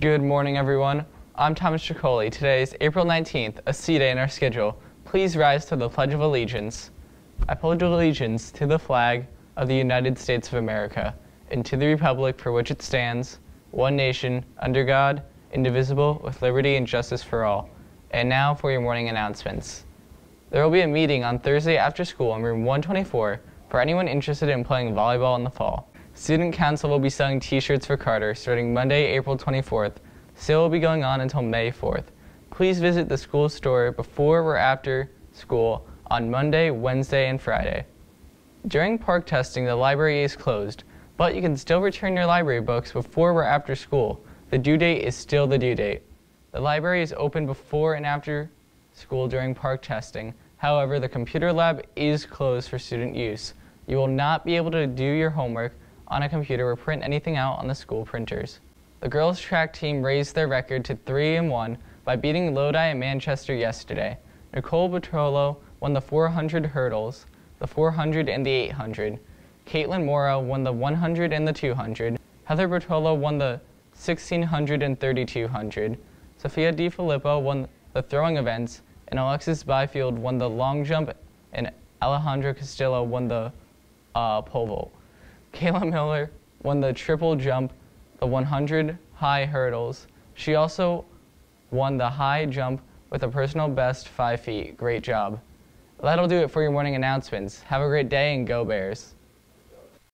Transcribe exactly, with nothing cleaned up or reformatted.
Good morning, everyone. I'm Thomas Tricoli. Today is April nineteenth, a C day in our schedule. Please rise to the Pledge of Allegiance. I pledge allegiance to the flag of the United States of America and to the republic for which it stands, one nation, under God, indivisible, with liberty and justice for all. And now for your morning announcements. There will be a meeting on Thursday after school in room one twenty-four for anyone interested in playing volleyball in the fall. Student Council will be selling t-shirts for Carter starting Monday, April twenty-fourth. Sale will be going on until May fourth. Please visit the school store before or after school on Monday, Wednesday, and Friday. During park testing, the library is closed, but you can still return your library books before or after school. The due date is still the due date. The library is open before and after school during park testing. However, the computer lab is closed for student use. You will not be able to do your homework on a computer or print anything out on the school printers. The girls' track team raised their record to three and one by beating Lodi and Manchester yesterday. Nicole Bertolo won the four hundred hurdles, the four hundred and the eight hundred. Caitlin Mora won the one hundred and the two hundred. Heather Bertolo won the sixteen hundred and thirty-two hundred. Sophia DiFilippo won the throwing events, and Alexis Byfield won the long jump, and Alejandra Castillo won the uh, pole vault. Kayla Miller won the triple jump, the one hundred high hurdles. She also won the high jump with a personal best five feet. Great job. That'll do it for your morning announcements. Have a great day and go Bears.